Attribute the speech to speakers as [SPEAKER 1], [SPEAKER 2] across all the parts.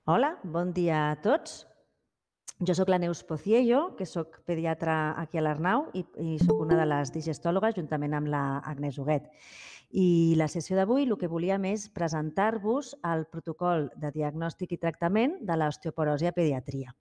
[SPEAKER 1] Hola, bon dia a tots. Jo sóc la Neus Pociello, que sóc pediatra aquí a l'Arnau i sóc una de les digestòlogues juntament amb la Agnès Huguet. I la sessió d'avui el que volíem és presentar-vos el protocol de diagnòstic i tractament de l'osteoporosi a pediatria.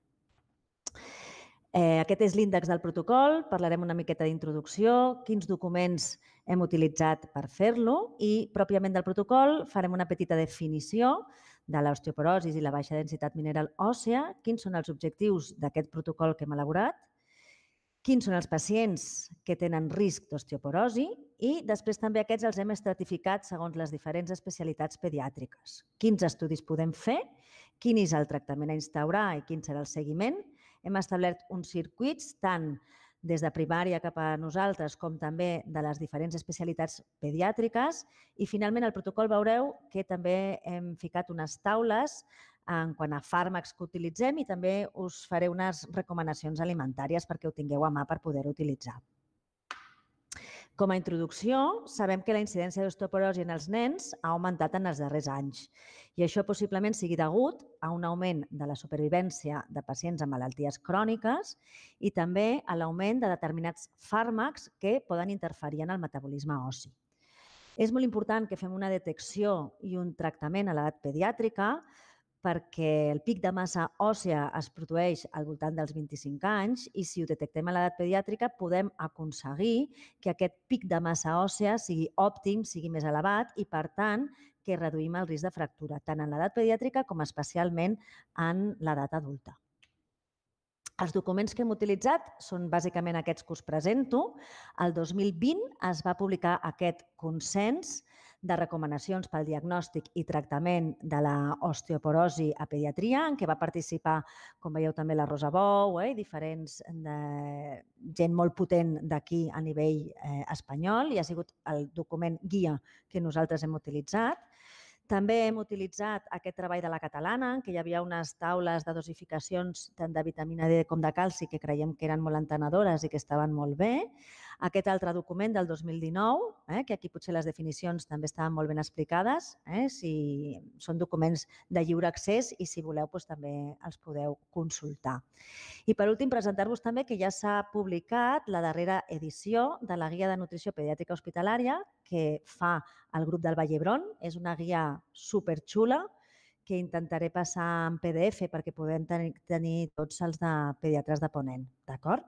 [SPEAKER 1] Aquest és l'índex del protocol, parlarem una miqueta d'introducció, quins documents hem utilitzat per fer-lo i, pròpiament del protocol, farem una petita definició de l'osteoporosi i la baixa densitat mineral òssea, quins són els objectius d'aquest protocol que hem elaborat, quins són els pacients que tenen risc d'osteoporosi i després també aquests els hem estratificat segons les diferents especialitats pediàtriques. Quins estudis podem fer, quin és el tractament a instaurar i quin serà el seguiment. Hem establert uns circuits tant des de primària cap a nosaltres com també de les diferents especialitats pediàtriques i finalment al protocol veureu que també hem ficat unes taules en quant a fàrmacs que utilitzem i també us faré unes recomanacions alimentàries perquè ho tingueu a mà per poder-ho utilitzar. Com a introducció, sabem que la incidència d'osteoporosi en els nens ha augmentat en els darrers anys i això possiblement sigui degut a un augment de la supervivència de pacients amb malalties cròniques i també a l'augment de determinats fàrmacs que poden interferir en el metabolisme ossi. És molt important que fem una detecció i un tractament a l'edat pediàtrica perquè el pic de massa òssea es produeix al voltant dels 25 anys i si ho detectem a l'edat pediàtrica podem aconseguir que aquest pic de massa òssea sigui òptim, sigui més elevat i, per tant, que reduïm el risc de fractura, tant en l'edat pediàtrica com especialment en l'edat adulta. Els documents que hem utilitzat són bàsicament aquests que us presento. El 2020 es va publicar aquest consens de recomanacions pel diagnòstic i tractament de l'osteoporosi a pediatria, en què va participar, com veieu, també la Rosa Bou i diferents gent molt potent d'aquí a nivell espanyol i ha sigut el document guia que nosaltres hem utilitzat. També hem utilitzat aquest treball de la Catalana, en què hi havia unes taules de dosificacions tant de vitamina D com de calci que creiem que eren molt entenedores i que estaven molt bé. Aquest altre document del 2019, que aquí potser les definicions també estaven molt ben explicades, si són documents de lliure accés i si voleu també els podeu consultar. I per últim, presentar-vos també que ja s'ha publicat la darrera edició de la Guia de Nutrició Pediàtrica Hospitalària que fa el grup del Vall d'Hebron. És una guia superxula que intentaré passar en PDF perquè podem tenir tots els de pediatres de Ponent, d'acord?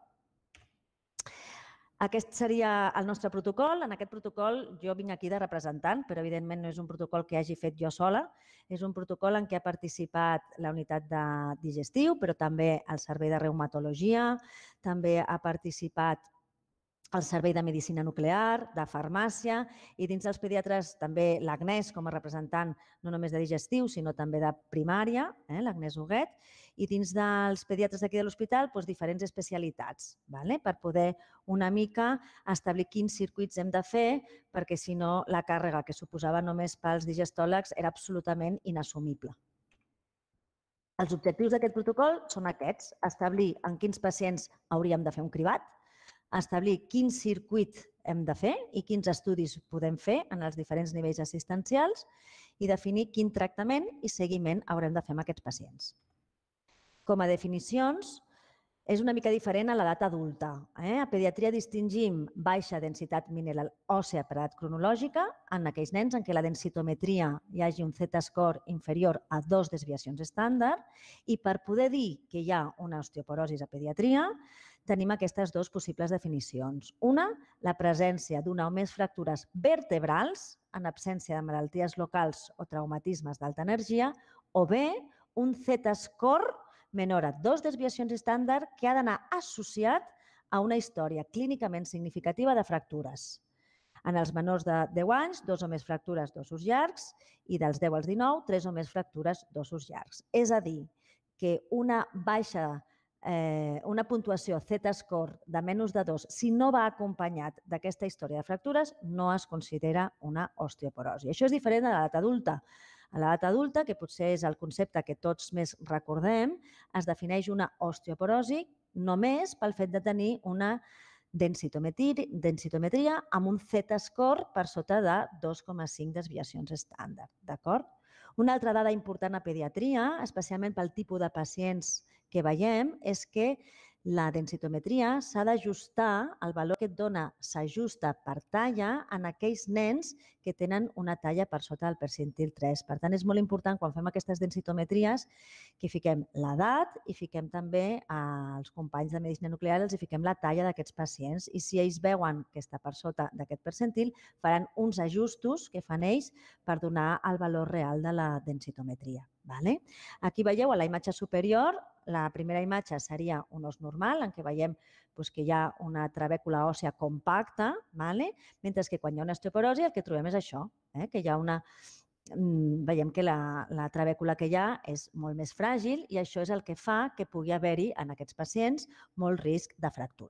[SPEAKER 1] Aquest seria el nostre protocol. En aquest protocol jo vinc aquí de representant, però evidentment no és un protocol que hagi fet jo sola. És un protocol en què ha participat la unitat de digestiu, però també el servei de reumatologia, també ha participat el servei de medicina nuclear, de farmàcia i dins dels pediatres també l'Agnès com a representant no només de digestiu sinó també de primària, l'Agnès Huguet, i dins dels pediatres d'aquí de l'hospital diferents especialitats per poder una mica establir quins circuits hem de fer perquè si no la càrrega que suposava només pels digestòlegs era absolutament inassumible. Els objectius d'aquest protocol són aquests: establir en quins pacients hauríem de fer un cribat, establir quin circuit hem de fer i quins estudis podem fer en els diferents nivells assistencials i definir quin tractament i seguiment haurem de fer amb aquests pacients. Com a definicions, és una mica diferent a l'edat adulta. A pediatria distingim baixa densitat mineral òssea per edat cronològica en aquells nens en què la densitometria hi hagi un Z-score inferior a 2 desviacions estàndard i per poder dir que hi ha una osteoporosi a pediatria tenim aquestes dues possibles definicions. Una, la presència d'una o més fractures vertebrals en absència de malalties locals o traumatismes d'alta energia o bé un Z-score menor a 2 desviacions estàndard que ha d'anar associat a una història clínicament significativa de fractures. En els menors de 10 anys, 2 o més fractures d'ossos llargs i dels 10 als 19, 3 o més fractures d'ossos llargs. És a dir, que una puntuació Z-score de menys de 2, si no va acompanyat d'aquesta història de fractures, no es considera una osteoporosi. Això és diferent de l'edat adulta. A l'edat adulta, que potser és el concepte que tots més recordem, es defineix una osteoporosi només pel fet de tenir una densitometria amb un Z-score per sota de 2,5 desviacions estàndard. D'acord? Una altra dada important a pediatria, especialment pel tipus de pacients que veiem, és que la densitometria s'ha d'ajustar, el valor que et dona s'ajusta per talla en aquells nens que tenen una talla per sota del percentil 3. Per tant, és molt important quan fem aquestes densitometries que fiquem l'edat i fiquem també als companys de medicina nuclear, els fiquem la talla d'aquests pacients i si ells veuen que està per sota d'aquest percentil, faran uns ajustos que fan ells per donar el valor real de la densitometria. Aquí veieu a la imatge superior, la primera imatge seria un os normal en què veiem que hi ha una trabècula òssia compacta, mentre que quan hi ha una osteoporosi el que trobem és això, que hi ha una... Veiem que la trabècula que hi ha és molt més fràgil i això és el que fa que pugui haver-hi en aquests pacients molt risc de fractura.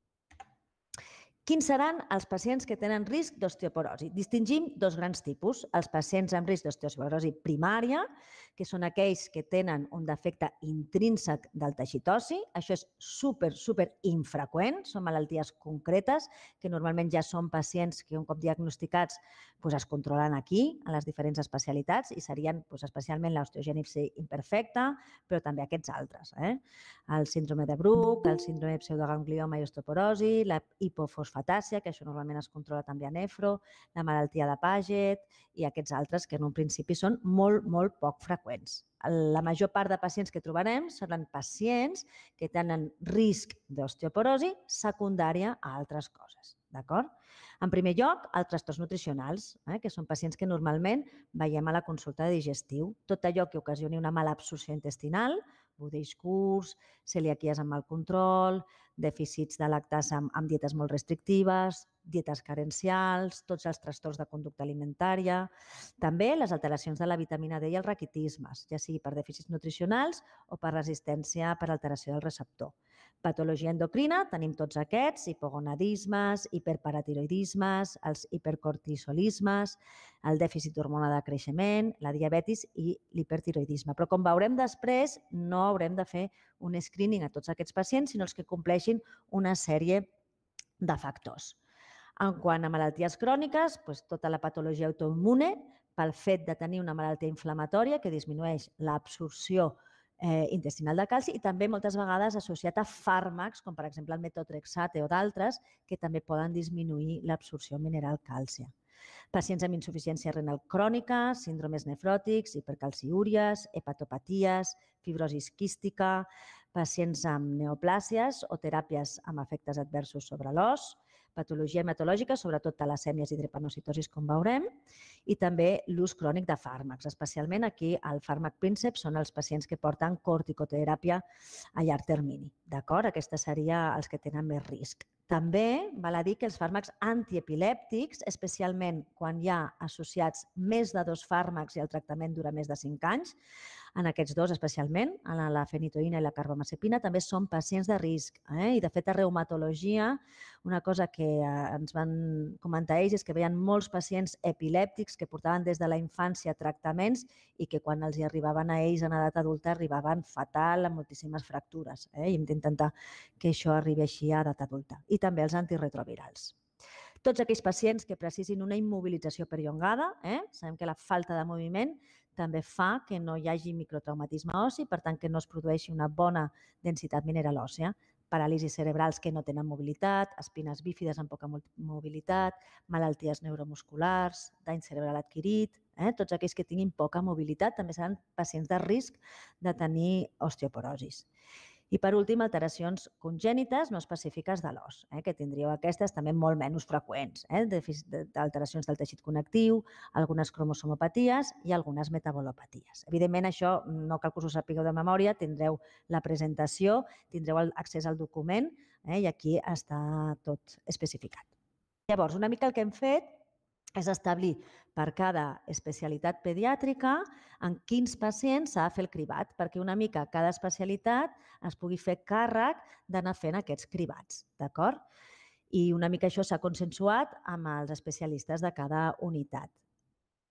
[SPEAKER 1] Quins seran els pacients que tenen risc d'osteoporosi? Distingim dos grans tipus. Els pacients amb risc d'osteoporosi primària, que són aquells que tenen un defecte intrínsec del teixit ossi. Això és super infreqüent, són malalties concretes que normalment ja són pacients que un cop diagnosticats es controlen aquí, a les diferents especialitats, i serien especialment l'osteogènesi imperfecta, però també aquests altres. El síndrome de Bruch, el síndrome de pseudoganglioma i osteoporosi, la hipofosfatàcia, que això normalment es controla també a nefro, la malaltia de Paget i aquests altres que en un principi són molt poc freqüents. La major part de pacients que trobarem seran pacients que tenen risc d'osteoporosi secundària a altres coses. D'acord? En primer lloc, els trastorns nutricionals, que són pacients que normalment veiem a la consulta de digestiu. Tot allò que ocasioni una mala absorció intestinal, budells curts, celiaquies amb mal control, dèficits de lactasa amb dietes molt restrictives, dietes carencials, tots els trastorns de conducta alimentària, també les alteracions de la vitamina D i els raquitismes, ja sigui per dèficits nutricionals o per resistència per alteració del receptor. Patologia endocrina, tenim tots aquests, hipogonadismes, hiperparatiroidismes, els hipercortisolismes, el dèficit d'hormona de creixement, la diabetis i l'hipertiroidisme. Però com veurem després, no haurem de fer un screening a tots aquests pacients, sinó els que compleixin una sèrie de factors. En quant a malalties cròniques, tota la patologia autoimmune, pel fet de tenir una malaltia inflamatòria que disminueix l'absorció intestinal de calci i també moltes vegades associat a fàrmacs, com per exemple el metotrexate o d'altres, que també poden disminuir l'absorció mineral càlcia. Pacients amb insuficiència renal crònica, síndromes nefròtics, hipercalciúries, hepatopaties, fibrosi quística, pacients amb neoplàsies o teràpies amb efectes adversos sobre l'os, patologia hematològica, sobretot talassèmies i drepanocitosis, com veurem, i també l'ús crònic de fàrmacs. Especialment aquí el fàrmac Príncep són els pacients que porten corticoteràpia a llarg termini. D'acord? Aquests serien els que tenen més risc. També val a dir que els fàrmacs antiepilèptics, especialment quan hi ha associats més de 2 fàrmacs i el tractament dura més de 5 anys, en aquests dos especialment, la fenitoïna i la carbamazepina, també són pacients de risc. I de fet a reumatologia, una cosa que ens van comentar ells és que veien molts pacients epilèptics que portaven des de la infància tractaments i que quan els hi arribaven a ells en edat adulta arribaven fatal amb moltíssimes fractures. I hem d'intentar que això arribi així a edat adulta. I també els antirretrovirals. Tots aquells pacients que precisin una immobilització perllongada, sabem que la falta de moviment també fa que no hi hagi microtraumatisme ossi, per tant que no es produeixi una bona densitat mineral òssia, paràlisis cerebrals que no tenen mobilitat, espines bífides amb poca mobilitat, malalties neuromusculars, dany cerebral adquirit, tots aquells que tinguin poca mobilitat també seran pacients de risc de tenir osteoporosis. I per últim, alteracions congènites no específiques de l'os, que tindríeu aquestes també molt menys freqüents, alteracions del teixit connectiu, algunes cromosomopaties i algunes metabolopaties. Evidentment, això no cal que us ho sapigueu de memòria, tindreu la presentació, tindreu accés al document i aquí està tot especificat. Llavors, una mica el que hem fet és establir per cada especialitat pediàtrica en quins pacients s'ha de fer el cribat, perquè una mica cada especialitat es pugui fer càrrec d'anar fent aquests cribats, d'acord? I una mica això s'ha consensuat amb els especialistes de cada unitat.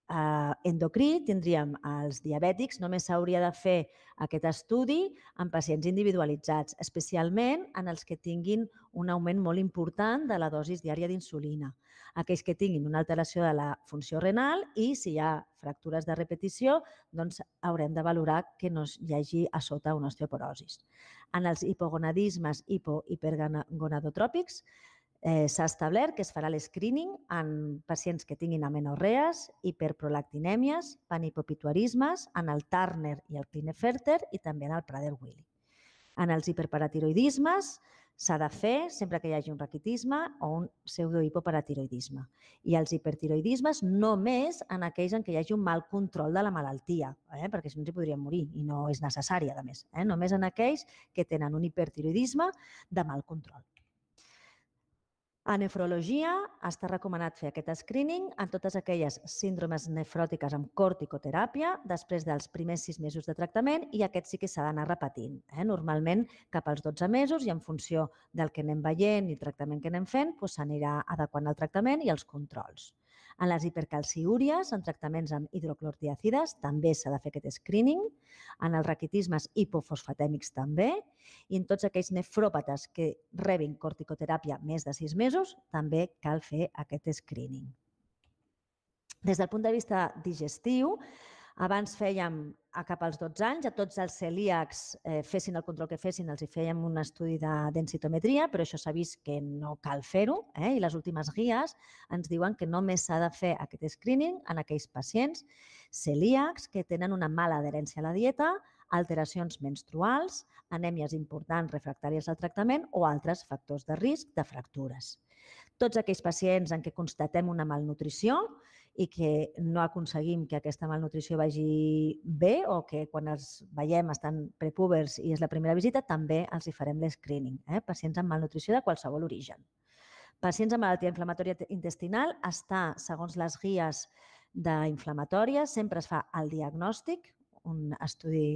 [SPEAKER 1] endocrí tindríem els diabètics, només s'hauria de fer aquest estudi en pacients individualitzats, especialment en els que tinguin un augment molt important de la dosis diària d'insulina, aquells que tinguin una alteració de la funció renal i si hi ha fractures de repetició, doncs haurem de valorar que no hi hagi a sota una osteoporosi. En els hipogonadismes hipergonadotròpics, s'ha establert que es farà l'escreening en pacients que tinguin amenorrees, hiperprolactinèmies, panhipopituarismes, en el Turner i el Klinefelter i també en el Prader-Willi. En els hiperparatiroidismes s'ha de fer sempre que hi hagi un raquitisme o un pseudohipoparatiroidisme. I els hipertiroidismes només en aquells en què hi hagi un mal control de la malaltia, perquè si no ens hi podríem morir i no és necessari, a més. Només en aquells que tenen un hipertiroidisme de mal control. A nefrologia està recomanat fer aquest screening en totes aquelles síndromes nefròtiques amb corticoteràpia després dels primers 6 mesos de tractament i aquest sí que s'ha d'anar repetint, normalment cap als 12 mesos i en funció del que anem veient i el tractament que anem fent s'anirà adequant el tractament i els controls. En les hipercalciúries, en tractaments amb hidroclortiacides, també s'ha de fer aquest screening. En els raquitismes hipofosfatèmics també. I en tots aquells nefròpates que rebin corticoteràpia més de 6 mesos, també cal fer aquest screening. Des del punt de vista digestiu, abans fèiem cap als 12 anys, a tots els celíacs fessin el control que fessin, els hi fèiem un estudi de densitometria, però això s'ha vist que no cal fer-ho i les últimes guies ens diuen que només s'ha de fer aquest screening en aquells pacients celíacs que tenen una mala adherència a la dieta, alteracions menstruals, anèmies importants refractàries al tractament o altres factors de risc de fractures. Tots aquells pacients en què constatem una malnutrició i que no aconseguim que aquesta malnutrició vagi bé o que quan els veiem estan prepúbers i és la primera visita, també els hi farem l'escreening. Pacients amb malnutrició de qualsevol origen. Pacients amb malaltia inflamatòria intestinal està, segons les guies d'inflamatòria, sempre es fa el diagnòstic, un estudi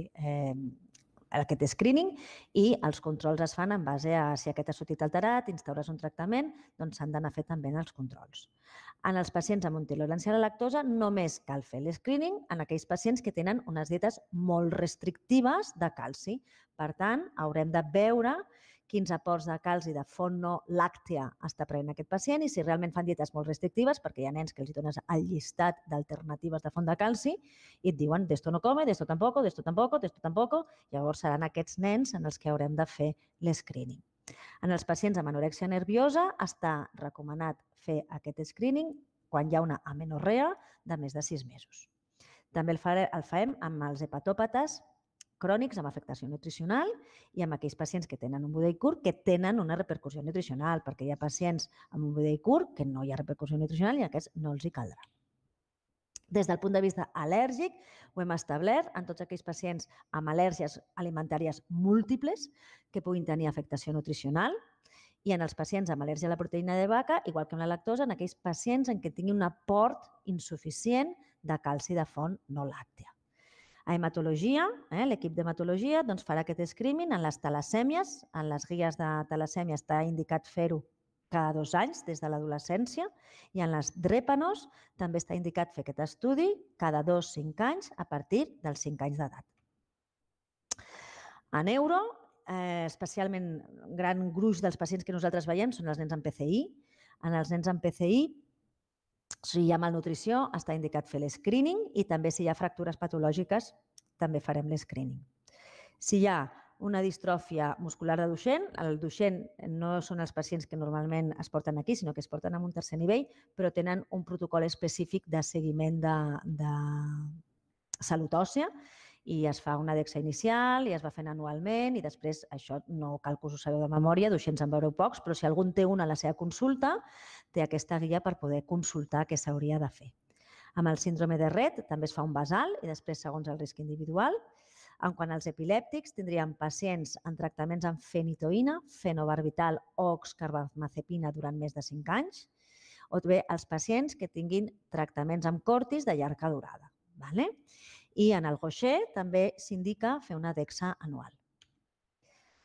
[SPEAKER 1] aquest screening i els controls es fan en base a si aquest ha sortit alterat, instaures un tractament, doncs s'han d'anar a fer també els controls. En els pacients amb intolerància a la lactosa només cal fer l'escreening en aquells pacients que tenen unes dietes molt restrictives de calci. Per tant, haurem de veure quins aports de calci de font no làctea està prenent aquest pacient i si realment fan dietes molt restrictives, perquè hi ha nens que els dones el llistat d'alternatives de font de calci i et diuen d'esto no come, d'esto tampoco, d'esto tampoco, d'esto tampoco, llavors seran aquests nens en els que haurem de fer l'escreening. En els pacients amb anorèxia nerviosa està recomanat fer aquest screening quan hi ha una amenorrea de més de 6 mesos. També el farem amb els hepatòpates crònics amb afectació nutricional i amb aquells pacients que tenen un budell curt que tenen una repercussió nutricional, perquè hi ha pacients amb un budell curt que no hi ha repercussió nutricional i a aquests no els hi caldrà. Des del punt de vista al·lèrgic, ho hem establert en tots aquells pacients amb al·lèrgies alimentàries múltiples que puguin tenir afectació nutricional i en els pacients amb al·lèrgia a la proteïna de vaca, igual que amb la lactosa, en aquells pacients en què tinguin un aport insuficient de calci de font no làctea. A hematologia, l'equip d'hematologia farà aquest screening en les talassèmies. En les guies de talassèmia està indicat fer-ho cada 2 anys des de l'adolescència i en les drèpanos també està indicat fer aquest estudi cada 2-5 anys a partir dels 5 anys d'edat. A neuro, especialment gran gruix dels pacients que nosaltres veiem són els nens amb PCI. En els nens amb PCI, si hi ha malnutrició, està indicat fer l'escreening i també si hi ha fractures patològiques, també farem l'escreening. Si hi ha una distròfia muscular de Duchenne, el Duchenne no són els pacients que normalment es porten aquí, sinó que es porten en un tercer nivell, però tenen un protocol específic de seguiment de salut òssia i es fa una DEXA inicial i es va fent anualment i després això no cal que us ho sabeu de memòria, Duchenne en veureu pocs, però si algú en té una a la seva consulta, té aquesta guia per poder consultar què s'hauria de fer. Amb el síndrome de Rett també es fa un basal i després segons el risc individual. En quant als epilèptics, tindríem pacients en tractaments amb fenitoïna, fenobarbital o oxcarbamazepina durant més de 5 anys, o bé els pacients que tinguin tractaments amb cortis de llarga durada. I en el Gaucher també s'indica fer una DEXA anual.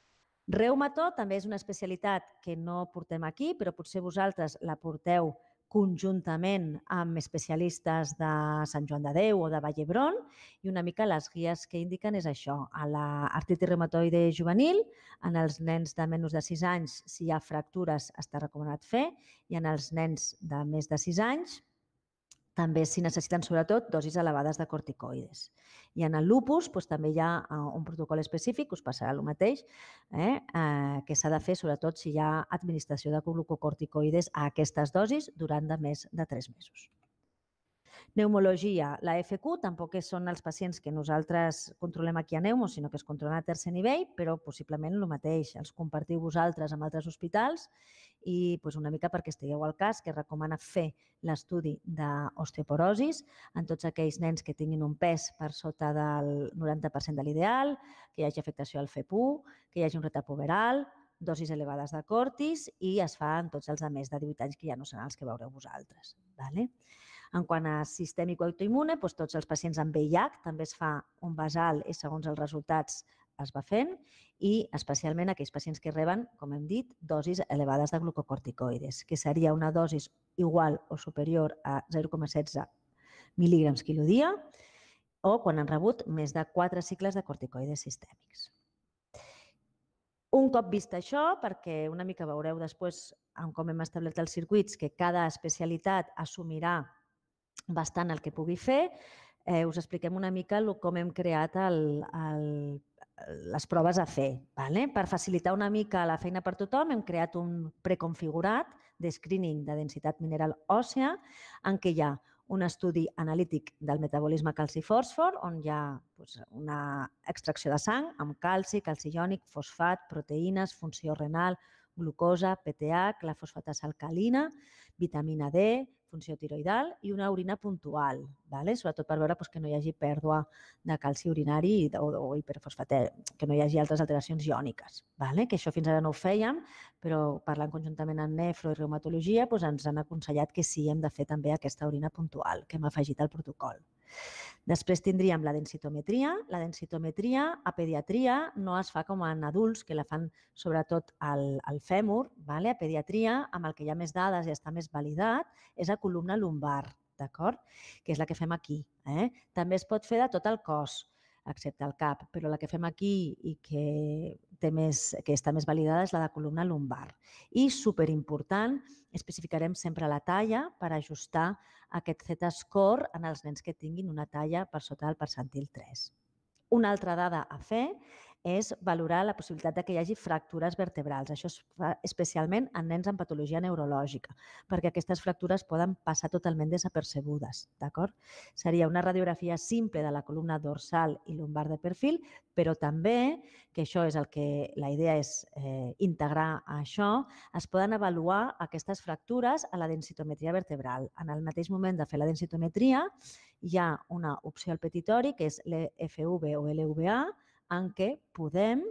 [SPEAKER 1] Reumato també és una especialitat que no portem aquí, però potser vosaltres la porteu conjuntament amb especialistes de Sant Joan de Déu o de Vall d'Hebron, i una mica les guies que indiquen és això. A l'artritis reumatoide juvenil, en els nens de menys de 6 anys, si hi ha fractures, està recomanat fer, i en els nens de més de 6 anys, també s'hi necessiten sobretot dosis elevades de corticoides. I en el lupus també hi ha un protocol específic, us passarà el mateix, que s'ha de fer sobretot si hi ha administració de glucocorticoides a aquestes dosis durant de més de 3 mesos. Pneumologia. La FQ tampoc són els pacients que nosaltres controlem aquí a Neumo, sinó que es controlen a tercer nivell, però possiblement el mateix. Els compartiu vosaltres amb altres hospitals i una mica perquè estigueu al cas, que recomana fer l'estudi d'osteoporosis en tots aquells nens que tinguin un pes per sota del 90% de l'ideal, que hi hagi afectació al FEP1, que hi hagi un retapuberal, dosis elevades de cortis, i es fa en tots els de més de 18 anys, que ja no seran els que veureu vosaltres. En quant a sistèmic o autoimmune, tots els pacients amb VIH també es fa un basal i segons els resultats es va fent, i especialment aquells pacients que reben, com hem dit, dosis elevades de glucocorticoides, que seria una dosis igual o superior a 0,16 mil·lígrams quilo dia, o quan han rebut més de 4 cicles de corticoides sistèmics. Un cop vist això, perquè una mica veureu després com hem establert els circuits, que cada especialitat assumirà bastant el que pugui fer, us expliquem una mica com hem creat les proves a fer. Per facilitar una mica la feina per tothom, hem creat un preconfigurat de screening de densitat mineral òssea en què hi ha un estudi analític del metabolisme calci-fòsfor, on hi ha una extracció de sang amb calci, calci iònic, fosfat, proteïnes, funció renal, glucosa, PTH, la fosfatasa alcalina, vitamina D, funció tiroidal i una orina puntual, sobretot per veure que no hi hagi pèrdua de calci urinari o hiperfosfatèmia, que no hi hagi altres alteracions iòniques. Que això fins ara no ho fèiem, però parlant conjuntament amb nefro i reumatologia ens han aconsellat que sí hem de fer també aquesta orina puntual que hem afegit al protocol. Després tindríem la densitometria. La densitometria a pediatria no es fa com en adults, que la fan sobretot al fèmur. A pediatria, amb el que hi ha més dades i està més validat, és a columna lumbar, que és la que fem aquí. També es pot fer de tot el cos, excepte el cap, però la que fem aquí i que està més validada és la de columna lumbar. I, superimportant, especificarem sempre la talla per ajustar aquest Z-score en els nens que tinguin una talla per sota del percentil 3. Una altra dada a fer és valorar la possibilitat que hi hagi fractures vertebrals. Això es fa especialment en nens amb patologia neurològica, perquè aquestes fractures poden passar totalment desapercebudes. Seria una radiografia simple de la columna dorsal i lumbar de perfil, però també, que això és el que la idea és integrar això, es poden avaluar aquestes fractures a la densitometria vertebral. En el mateix moment de fer la densitometria hi ha una opció al petitori, que és l'FV o l'LVA, en què podem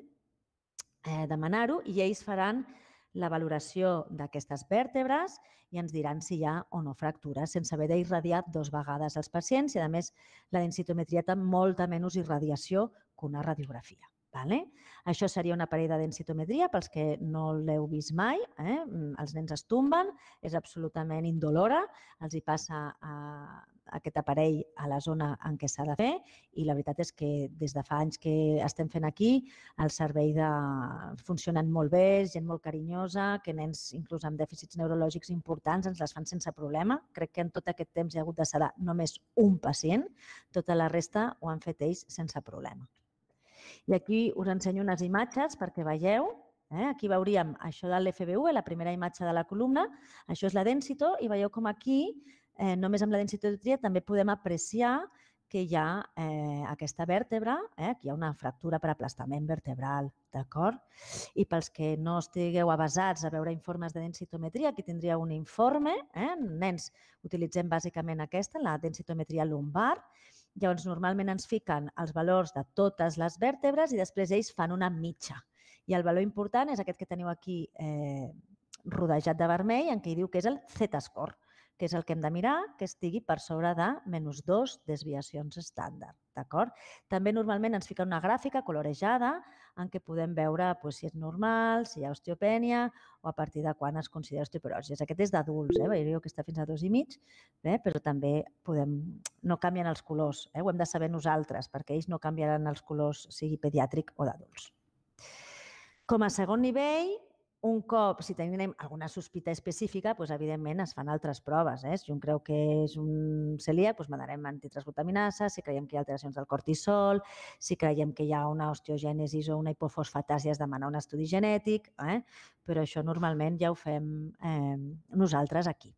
[SPEAKER 1] demanar-ho i ells faran la valoració d'aquestes vèrtebres i ens diran si hi ha o no fractures, sense haver d'irradiar 2 vegades als pacients, i a més la densitometria té molta menys irradiació que una radiografia. Això seria un aparell de densitometria pels que no l'heu vist mai. Els nens es tomben, és absolutament indolora, els hi passa aquest aparell a la zona en què s'ha de fer, i la veritat és que des de fa anys que estem fent aquí el servei funcionen molt bé, és gent molt carinyosa, que nens inclús amb dèficits neurològics importants ens les fan sense problema. Crec que en tot aquest temps hi ha hagut de sedar només un pacient, tota la resta ho han fet ells sense problema. I aquí us ensenyo unes imatges perquè veieu. Aquí veuríem això de l'FV1, la primera imatge de la columna. Això és la densito i veieu com aquí, només amb la densitometria, també podem apreciar que hi ha aquesta vèrtebra, aquí hi ha una fractura per aplastament vertebral, d'acord? I pels que no estigueu avesats a veure informes de densitometria, aquí tindríeu un informe. Nens, utilitzem bàsicament aquesta, la densitometria lumbar. Llavors, normalment ens fiquen els valors de totes les vèrtebres i després ells fan una mitja. I el valor important és aquest que teniu aquí rodejat de vermell, en què hi diu que és el Z-score, que és el que hem de mirar, que estigui per sobre de -2 desviacions estàndard. D'acord? També normalment ens fica una gràfica colorejada en què podem veure si és normal, si hi ha osteopènia o a partir de quan es considera osteoporosi. Aquest és d'adults, jo que està fins a 2,5, però també no canvien els colors, ho hem de saber nosaltres, perquè ells no canviaran els colors, sigui pediàtric o d'adults. Com a segon nivell, un cop, si tenim alguna sospita específica, evidentment es fan altres proves. Si un creu que és un celíac, mandarem antitransglutaminasa, si creiem que hi ha alteracions del cortisol, si creiem que hi ha una osteogènesis o una hipofosfatàsia, es demana un estudi genètic, però això normalment ja ho fem nosaltres aquí.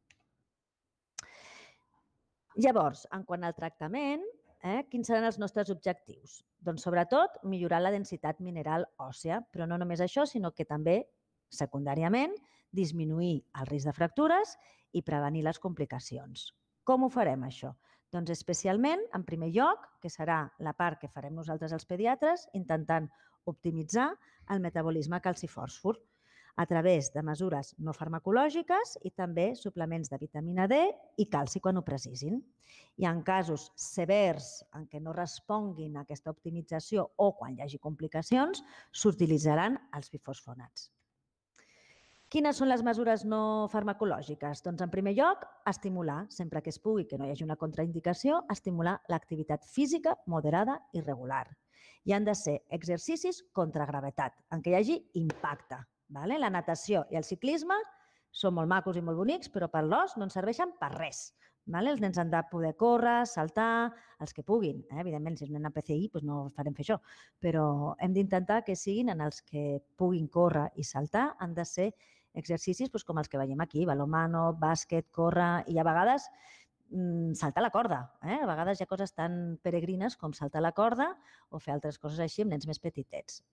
[SPEAKER 1] Llavors, en quant al tractament, quins seran els nostres objectius? Doncs, sobretot, millorar la densitat mineral òssia, però no només això, sinó que també, secundàriament, disminuir el risc de fractures i prevenir les complicacions. Com ho farem, això? Doncs, especialment, en primer lloc, que serà la part que farem nosaltres els pediatres, intentant optimitzar el metabolisme calci-fòsfor a través de mesures no farmacològiques i també suplements de vitamina D i calci quan ho precisin. I en casos severs en què no responguin a aquesta optimització o quan hi hagi complicacions, s'utilitzaran els bifosfonats. Quines són les mesures no farmacològiques? Doncs, en primer lloc, estimular, sempre que es pugui, que no hi hagi una contraindicació, estimular l'activitat física moderada i regular. I han de ser exercicis contra gravetat, en què hi hagi impacte. La natació i el ciclisme són molt macos i molt bonics, però per l'os no ens serveixen per res. Els nens han de poder córrer, saltar, els que puguin. Evidentment, si és un nen amb PCI, no farem fer això, però hem d'intentar que siguin en els que puguin córrer i saltar, han de ser exercicis com els que veiem aquí, balonmano, bàsquet, córrer i a vegades saltar la corda. A vegades hi ha coses tan peregrines com saltar la corda o fer altres coses així amb nens més petitets.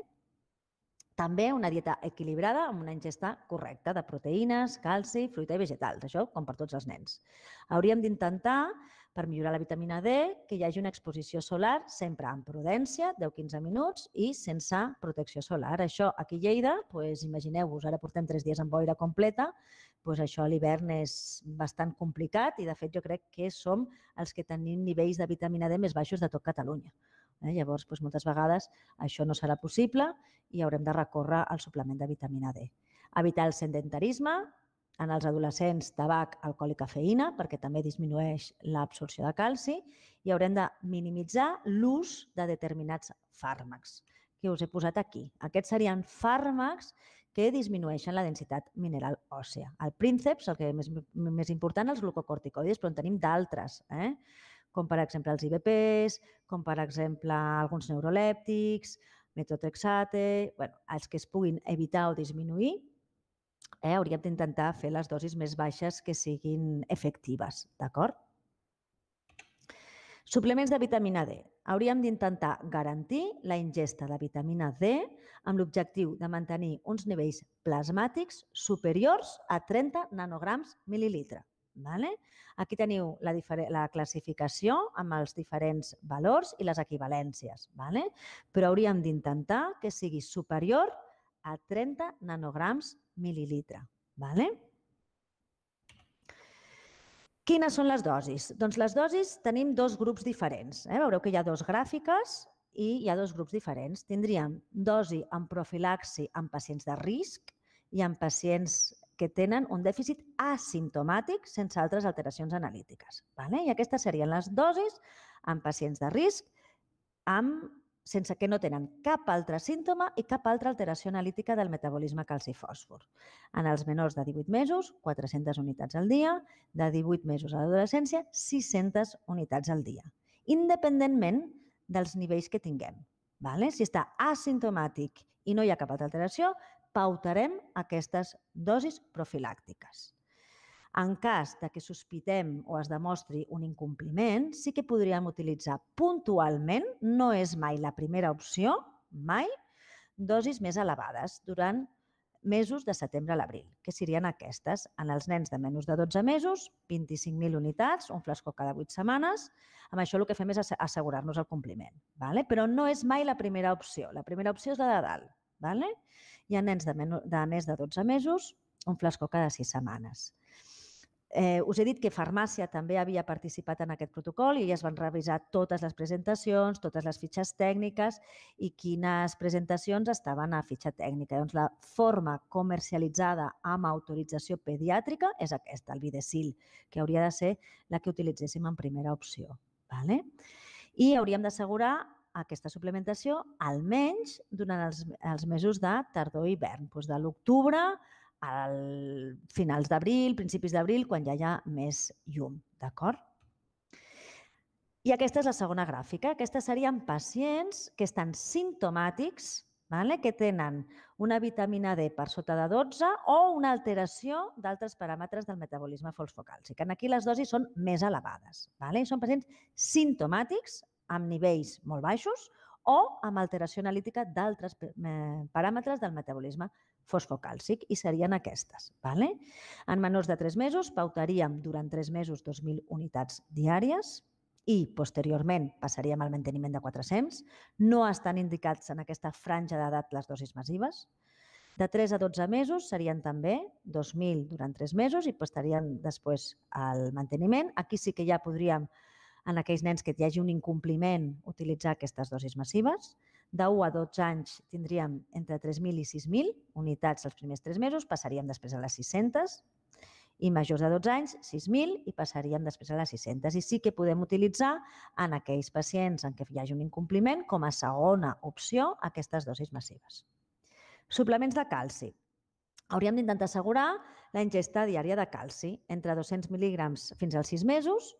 [SPEAKER 1] També una dieta equilibrada amb una ingesta correcta de proteïnes, calci, fruita i vegetals. Això com per tots els nens. Hauríem d'intentar, per millorar la vitamina D, que hi hagi una exposició solar sempre amb prudència, 10-15 minuts, i sense protecció solar. Això aquí a Lleida, imagineu-vos, ara portem 3 dies amb boira completa, això a l'hivern és bastant complicat i, de fet, jo crec que som els que tenim nivells de vitamina D més baixos de tot Catalunya. Llavors, moltes vegades això no serà possible i haurem de recórrer al suplement de vitamina D. Evitar el sedentarisme, en els adolescents, tabac, alcohol i cafeïna, perquè també disminueix l'absorció de calci, i haurem de minimitzar l'ús de determinats fàrmacs que us he posat aquí. Aquests serien fàrmacs que disminueixen la densitat mineral òssia. El prínceps, el que és més important, els glucocorticoides, però en tenim d'altres, com per exemple els IBPs, com per exemple alguns neurolèptics, metotrexate, els que es puguin evitar o disminuir, hauríem d'intentar fer les dosis més baixes que siguin efectives, d'acord? Suplements de vitamina D. Hauríem d'intentar garantir la ingesta de vitamina D amb l'objectiu de mantenir uns nivells plasmàtics superiors a 30 nanograms mil·lilitre. Aquí teniu la classificació amb els diferents valors i les equivalències, però hauríem d'intentar que sigui superior a 30 nanograms mil·lilitre. Quines són les dosis? Doncs les dosis tenim 2 grups diferents. Veureu que hi ha 2 gràfiques i hi ha 2 grups diferents. Tindríem dosi en profilaxi en pacients de risc i en pacients que tenen un dèficit asimptomàtic sense altres alteracions analítiques. I aquestes serien les dosis en pacients de risc sense que no tenen cap altre símptoma i cap altra alteració analítica del metabolisme calci-fòsfor. En els menors de 18 mesos, 400 unitats al dia, de 18 mesos a l'adolescència, 600 unitats al dia, independentment dels nivells que tinguem. Si està asimptomàtic i no hi ha cap altra alteració, pautarem aquestes dosis profilàctiques. En cas que sospitem o es demostri un incompliment, sí que podríem utilitzar puntualment, no és mai la primera opció, mai, dosis més elevades durant mesos de setembre a l'abril, que serien aquestes. En els nens de menys de 12 mesos, 25.000 unitats, un flascó cada 8 setmanes. Amb això el que fem és assegurar-nos el compliment. Però no és mai la primera opció. La primera opció és la de dalt. Hi ha nens de més de 12 mesos, un flascó cada 6 setmanes. Us he dit que farmàcia també havia participat en aquest protocol i es van revisar totes les presentacions, totes les fitxes tècniques i quines presentacions estaven a fitxa tècnica. Doncs la forma comercialitzada amb autorització pediàtrica és aquesta, el Videcil, que hauria de ser la que utilitzéssim en primera opció. I hauríem d'assegurar aquesta suplementació almenys durant els mesos de tardor i hivern, de l'octubre a finals d'abril, principis d'abril, quan ja hi ha més llum, d'acord? I aquesta és la segona gràfica. Aquestes serien pacients que estan simptomàtics, que tenen una vitamina D per sota de 12 o una alteració d'altres paràmetres del metabolisme fosfocàlcic. Aquí les dosis són més elevades. Són pacients simptomàtics amb nivells molt baixos o amb alteració analítica d'altres paràmetres del metabolisme fosfocàlcic i serien aquestes. En menors de 3 mesos pautaríem durant 3 mesos 2.000 unitats diàries i posteriorment passaríem al manteniment de 400. No estan indicats en aquesta franja d'edat les dosis massives. De 3 a 12 mesos serien també 2.000 durant 3 mesos i passaríem després al manteniment. Aquí sí que ja podríem, en aquells nens que hi hagi un incompliment, utilitzar aquestes dosis massives. De 1 a 12 anys tindríem entre 3.000 i 6.000 unitats els primers 3 mesos, passaríem després a les 600, i majors de 12 anys 6.000 i passaríem després a les 600. I sí que podem utilitzar en aquells pacients en què hi hagi un incompliment com a segona opció aquestes dosis massives. Suplements de calci. Hauríem d'intentar assegurar la ingesta diària de calci entre 200 mil·lígrams fins als 6 mesos,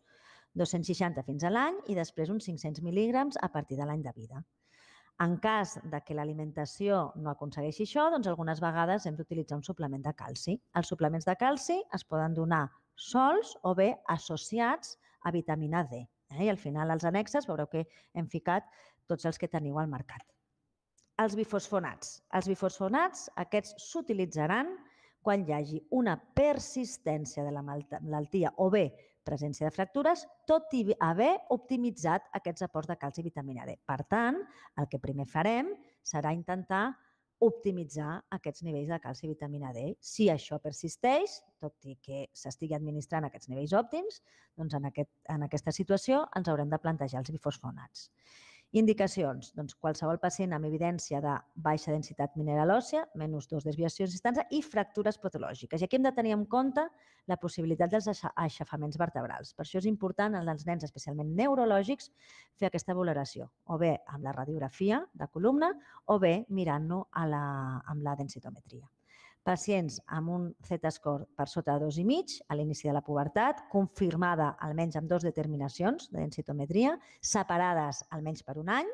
[SPEAKER 1] 260 fins a l'any i després uns 500 mil·lígrams a partir de l'any de vida. En cas que l'alimentació no aconsegueixi això, doncs algunes vegades hem d'utilitzar un suplement de calci. Els suplements de calci es poden donar sols o bé associats a vitamina D. I al final, als annexes, veureu que hem ficat tots els que teniu al mercat. Els bifosfonats. Els bifosfonats, aquests s'utilitzaran quan hi hagi una persistència de la malaltia o bé presència de fractures, tot i haver optimitzat aquests aports de calci i vitamina D. Per tant, el que primer farem serà intentar optimitzar aquests nivells de calci i vitamina D. Si això persisteix, tot i que s'estigui administrant aquests nivells òptims, doncs en aquesta situació ens haurem de plantejar els bifosfonats. Indicacions. Qualsevol pacient amb evidència de baixa densitat mineral òssia, menys 2 desviacions distants i fractures patològiques. I aquí hem de tenir en compte la possibilitat dels aixafaments vertebrals. Per això és important en els nens, especialment neurològics, fer aquesta valoració, o bé amb la radiografia de columna o bé mirant-ho amb la densitometria. Pacients amb un Z-score per sota de 2,5 a l'inici de la pubertat, confirmada almenys amb 2 determinacions de densitometria, separades almenys per un any,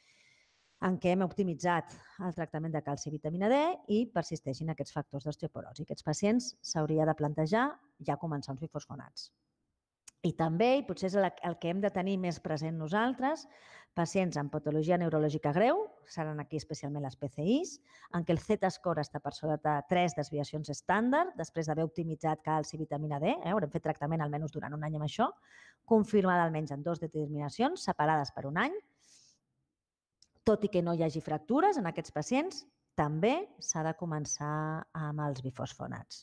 [SPEAKER 1] en què hem optimitzat el tractament de calci i vitamina D i persisteixin aquests factors d'osteoporosi. Aquests pacients s'hauria de plantejar ja començar uns bifosfonats. I també, i potser és el que hem de tenir més present nosaltres, pacients amb patologia neurològica greu, seran aquí especialment les PCIs, en què el Z-score està per sota de 3 desviacions estàndard, després d'haver optimitzat calci i vitamina D, haurem fet tractament almenys durant un any amb això, confirmada almenys en 2 determinacions, separades per un any. Tot i que no hi hagi fractures en aquests pacients, també s'ha de començar amb els bifosfonats.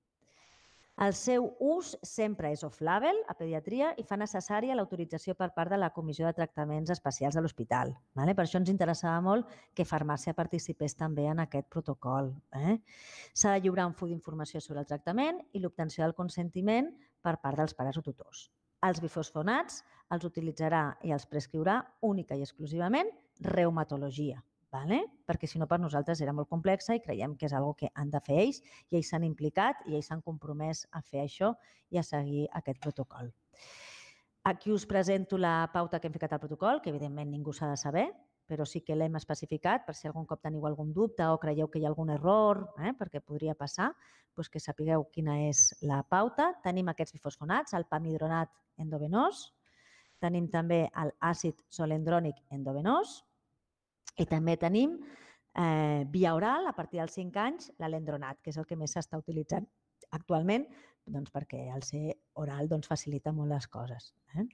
[SPEAKER 1] El seu ús sempre és off-label a pediatria i fa necessària l'autorització per part de la Comissió de Tractaments Especials de l'Hospital. Per això ens interessava molt que farmàcia participés també en aquest protocol. S'ha de lliurar un full d'informació sobre el tractament i l'obtenció del consentiment per part dels pares o tutors. Els bifosfonats els utilitzarà i els prescriurà única i exclusivament reumatologia, perquè si no per nosaltres era molt complexa i creiem que és una cosa que han de fer ells i ells s'han implicat i ells s'han compromès a fer això i a seguir aquest protocol. Aquí us presento la pauta que hem ficat al protocol, que evidentment ningú s'ha de saber, però sí que l'hem especificat per si algun cop teniu algun dubte o creieu que hi ha algun error, perquè podria passar, que sapigueu quina és la pauta. Tenim aquests bifosfonats, el pamidronat endovenós, tenim també l'àcid zolendrònic endovenós, i també tenim via oral, a partir dels 5 anys, l'alendronat, que és el que més s'està utilitzant actualment, perquè al ser oral facilita molt les coses.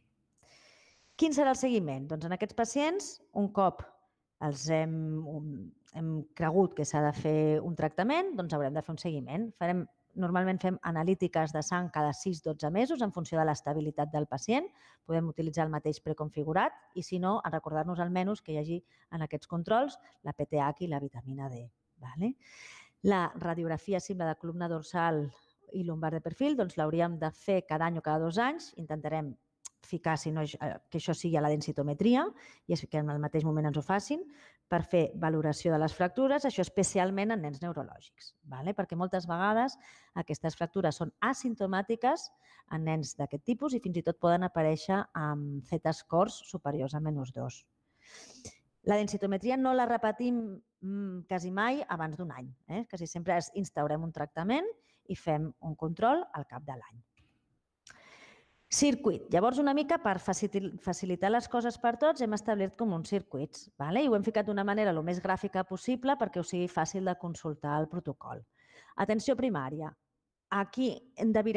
[SPEAKER 1] Quin serà el seguiment? En aquests pacients, un cop els hem cregut que s'ha de fer un tractament, haurem de fer un seguiment. Farem Normalment fem analítiques de sang cada 6-12 mesos en funció de l'estabilitat del pacient. Podem utilitzar el mateix preconfigurat i, si no, recordar-nos almenys que hi hagi en aquests controls la PTH i la vitamina D. La radiografia simple de columna dorsal i lumbar de perfil l'hauríem de fer cada any o cada 2 anys. Intentarem ficar, si no, que això sigui a la densitometria i que en el mateix moment ens ho facin per fer valoració de les fractures, això especialment en nens neurològics, perquè moltes vegades aquestes fractures són asimptomàtiques en nens d'aquest tipus i fins i tot poden aparèixer amb Z-scores superiors a -2. La densitometria no la repetim quasi mai abans d'un any. Quasi sempre instaurem un tractament i fem un control al cap de l'any. Circuit. Llavors, una mica per facilitar les coses per tots, hem establert com uns circuits i ho hem ficat d'una manera el més gràfica possible perquè us sigui fàcil de consultar el protocol. Atenció primària. Aquí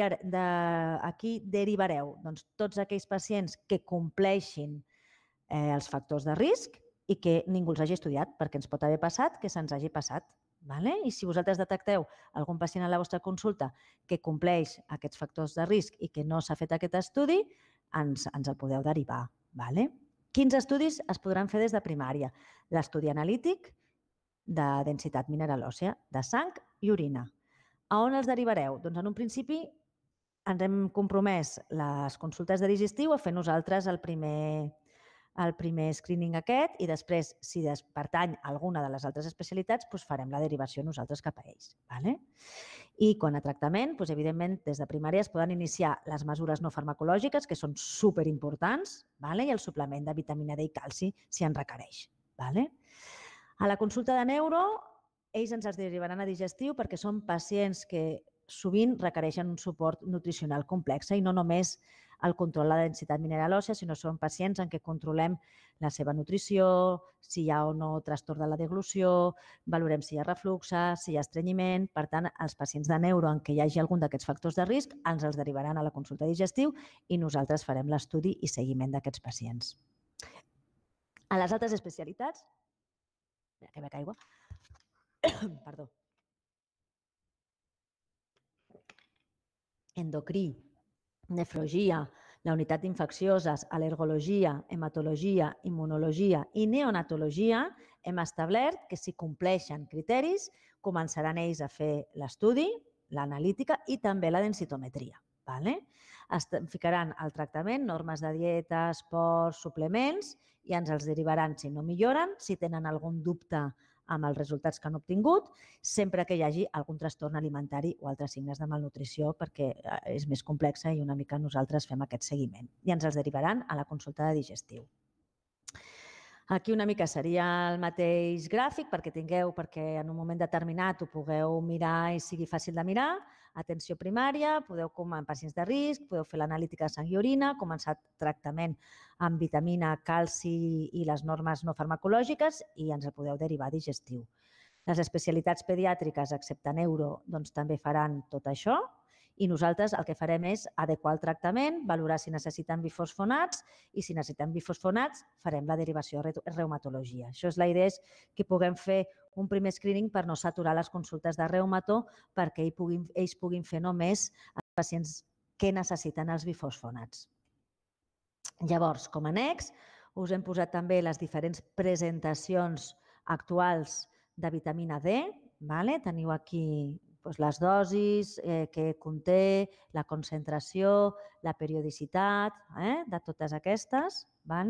[SPEAKER 1] derivareu tots aquells pacients que compleixin els factors de risc i que ningú els hagi estudiat, perquè ens pot haver passat que se'ns hagi passat. I si vosaltres detecteu algun pacient a la vostra consulta que compleix aquests factors de risc i que no s'ha fet aquest estudi, ens el podeu derivar. Quins estudis es podran fer des de primària? L'estudi analític de densitat mineral òssea, de sang i orina. A on els derivareu? Doncs en un principi ens hem compromès les consultes de digestiu a fer nosaltres el primer screening aquest i després, si pertany a alguna de les altres especialitats, farem la derivació nosaltres cap a ells. I quan a tractament, evidentment, des de primària es poden iniciar les mesures no farmacològiques, que són superimportants, i el suplement de vitamina D i calci, si en requereix. A la consulta de neuro, ells ens els derivaran a digestiu perquè són pacients que sovint requereixen un suport nutricional complex i no només el control de la densitat mineral òssea, sinó són pacients en què controlem la seva nutrició, si hi ha o no trastorn de la deglució, valorem si hi ha reflux, si hi ha estrenyiment. Per tant, els pacients de neuro en què hi hagi algun d'aquests factors de risc ens els derivaran a la consulta de digestiu i nosaltres farem l'estudi i seguiment d'aquests pacients. A les altres especialitats... que bec aigua. Perdó. Endocrí, nefrologia, la unitat d'infeccioses, al·lergologia, hematologia, immunologia i neonatologia, hem establert que si compleixen criteris començaran ells a fer l'estudi, l'analítica i també la densitometria. Ficaran al tractament normes de dieta, esports, suplements i ens els derivaran si no milloren, si tenen algun dubte amb els resultats que han obtingut, sempre que hi hagi algun trastorn alimentari o altres signes de malnutrició, perquè és més complexa i una mica nosaltres fem aquest seguiment. I ens els derivaran a la consulta de digestiu. Aquí una mica seria el mateix gràfic perquè en un moment determinat ho pugueu mirar i sigui fàcil de mirar. Atenció primària, podeu començar amb pacients de risc, podeu fer l'analítica de sang i orina, començar tractament amb vitamina, calci i les normes no farmacològiques i ens el podeu derivar a digestiu. Les especialitats pediàtriques, excepte neuro, també faran tot això i nosaltres el que farem és adequar el tractament, valorar si necessiten bifosfonats i si necessiten bifosfonats farem la derivació a reumatologia. La idea és que puguem fer un primer screening per no saturar les consultes de reumato perquè ells puguin fer només els pacients que necessiten els bifosfonats. Llavors, com a annex, us hem posat també les diferents presentacions actuals de vitamina D. Teniu aquí les dosis que conté, la concentració, la periodicitat de totes aquestes.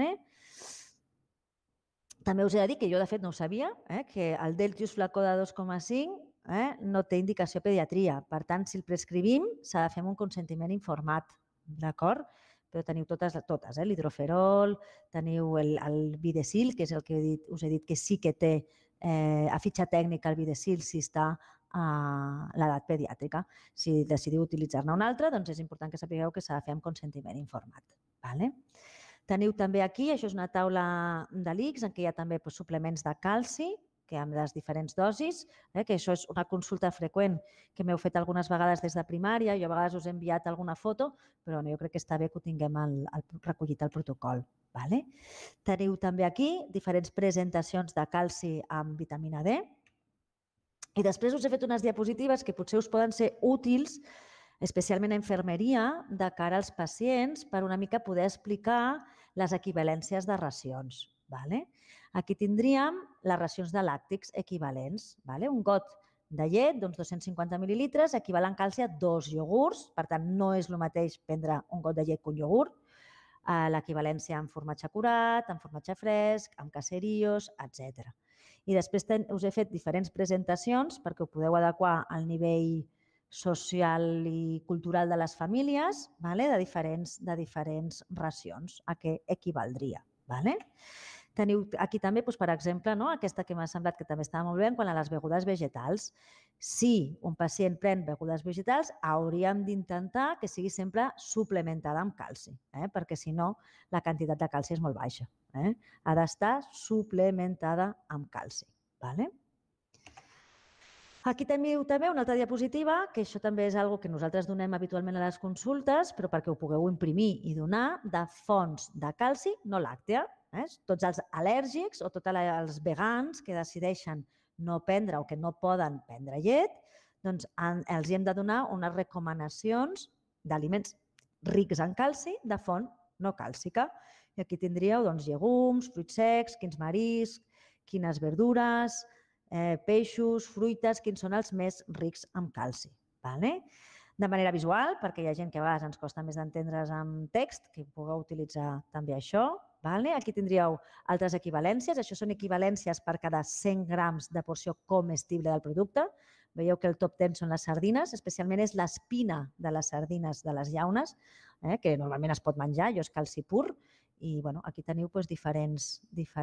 [SPEAKER 1] També us he de dir que jo, de fet, no ho sabia, que el Deltius flacó de 2,5 no té indicació pediatria. Per tant, si el prescrivim, s'ha de fer amb un consentiment informat, d'acord? Però teniu totes, l'hidroferol, teniu el Videcil, que és el que us he dit que sí que té a fitxa tècnica el Videcil si està a l'edat pediàtrica. Si decidiu utilitzar-ne un altre, doncs és important que sapigueu que s'ha de fer amb consentiment informat. Teniu també aquí, això és una taula de l'ICS en què hi ha també suplements de calci, que amb les diferents dosis, que això és una consulta freqüent que m'heu fet algunes vegades des de primària, jo a vegades us he enviat alguna foto, però jo crec que està bé que ho tinguem recollit al protocol. Teniu també aquí diferents presentacions de calci amb vitamina D I després us he fet unes diapositives que potser us poden ser útils, especialment a infermeria, de cara als pacients, per una mica poder explicar les equivalències de racions. Aquí tindríem les racions de làctics equivalents. Un got de llet d'uns 250 mil·lilitres equival en calci a 2 iogurts, per tant, no és el mateix prendre un got de llet que un iogurt. L'equivalència amb formatge curat, amb formatge fresc, amb caseríos, etc. I després us he fet diferents presentacions perquè ho podeu adequar al nivell social i cultural de les famílies, de diferents racions, a què equivaldria. Teniu aquí també, per exemple, aquesta que m'ha semblat que també estava molt bé, quan a les begudes vegetals. Si un pacient pren begudes vegetals, hauríem d'intentar que sigui sempre suplementada amb calci, perquè si no, la quantitat de calci és molt baixa. Ha d'estar suplementada amb calci. Aquí teniu també una altra diapositiva, que això també és una cosa que nosaltres donem habitualment a les consultes, però perquè ho pugueu imprimir i donar, de fonts de calci no làctea. Tots els al·lèrgics o tots els vegans que decideixen no prendre o que no poden prendre llet, doncs els hem de donar unes recomanacions d'aliments rics en calci de font no càlcica. I aquí tindríeu llegums, fruits secs, quins mariscs, quines verdures, peixos, fruites, quins són els més rics en calci. De manera visual, perquè hi ha gent que a vegades ens costa més d'entendre's amb text, que pugueu utilitzar també això. Aquí tindríeu altres equivalències. Això són equivalències per cada 100 grams de porció comestible del producte. Veieu que el top 10 són les sardines, especialment és l'espina de les sardines de les llaunes, que normalment es pot menjar, allò és calci pur. I aquí teniu diferents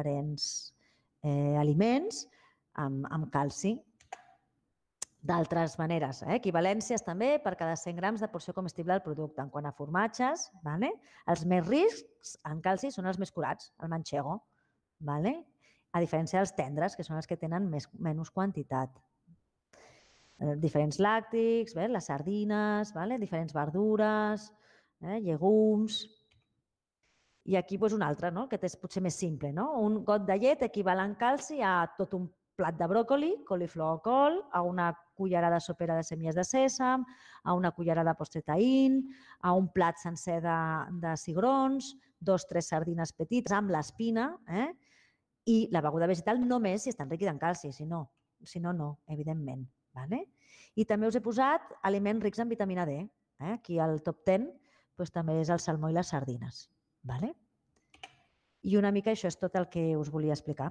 [SPEAKER 1] aliments amb calci. D'altres maneres, equivalències també per cada 100 grams de porció comestible del producte. En quant a formatges, els més rics en calci són els més curats, el manchego, a diferència dels tendres, que són els que tenen menys quantitat. Diferents làctics, les sardines, diferents verdures, llegums. I aquí un altre, que és potser més simple. Un got de llet equival en calci a tot un plat de bròcoli, coliflor o col, a una cullerada sopera de semilles de sèsam, a una cullerada de postetaín, a un plat sencer de cigrons, 2 o 3 sardines petites amb l'espina, i la beguda vegetal només si està enriquida en calci, si no, no, evidentment. I també us he posat aliments rics en vitamina D. Aquí al top 10 també és el salmó i les sardines. I una mica això és tot el que us volia explicar.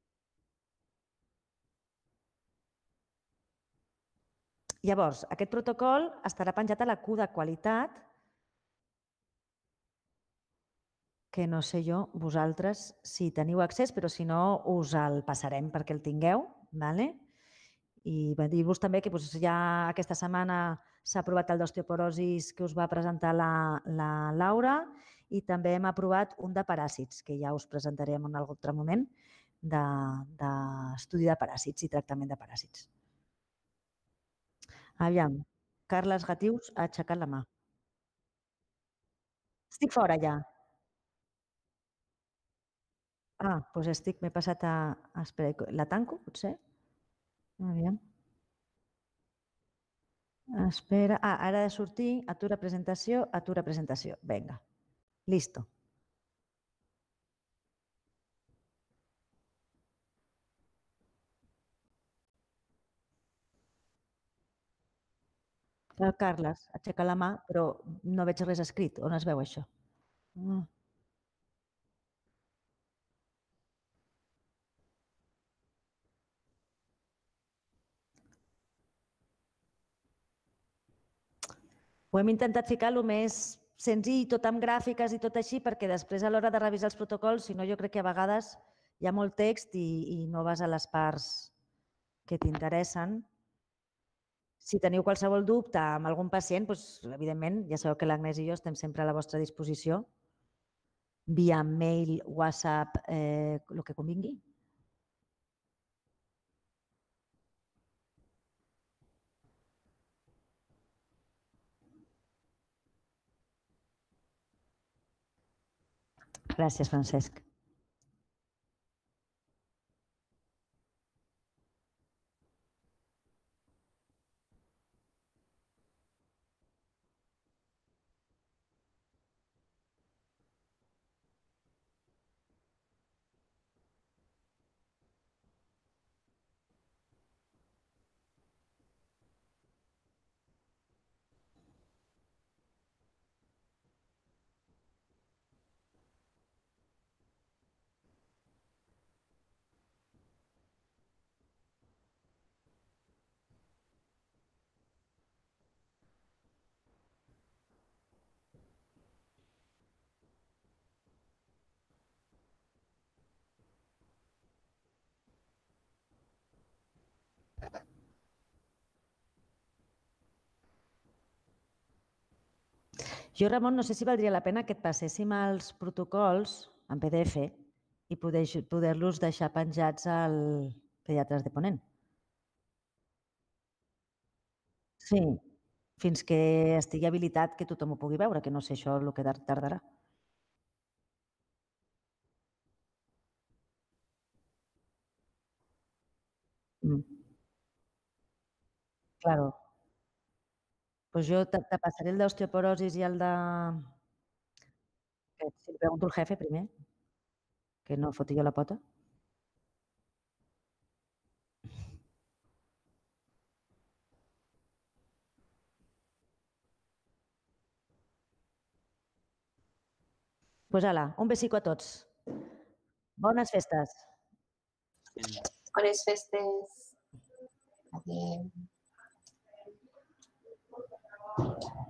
[SPEAKER 1] Llavors, aquest protocol estarà penjat a la Q de qualitat, que no sé jo, vosaltres, si teniu accés, però si no, us el passarem perquè el tingueu. I dir-vos també que ja aquesta setmana s'ha aprovat el d'osteoporosis que us va presentar la Laura i també hem aprovat un de paràsits, que ja us presentarem en algun altre moment, d'estudi de paràsits i tractament de paràsits. Aviam, Carles Gatius ha aixecat la mà. Estic fora ja. Doncs m'he passat a... Espera, la tanco, potser? Aviam. Espera. Ara ha de sortir, atura presentació, atura presentació. Vinga, listo. El Carles aixeca la mà, però no veig res escrit. On es veu això? Ho hem intentat ficar el més senzill, tot amb gràfiques i tot així, perquè després a l'hora de revisar els protocols, si no, jo crec que a vegades hi ha molt text i no vas a les parts que t'interessen. Si teniu qualsevol dubte amb algun pacient, evidentment, ja sabeu que l'Agnès i jo estem sempre a la vostra disposició, via mail, WhatsApp, el que convingui. Gràcies, Francesc. Jo, Ramon, no sé si valdria la pena que et passéssim els protocols en PDF i poder-los deixar penjats al Pediatres de Ponent. Sí, fins que estigui habilitat que tothom ho pugui veure, que no sé això el que tardarà. Claro. Pues jo te passaré el d'osteoporosis i el de... Si li pregunto al jefe primer, que no foti jo la pota. Pues ala, un besico a tots. Bones festes.
[SPEAKER 2] Bones festes. Adéu.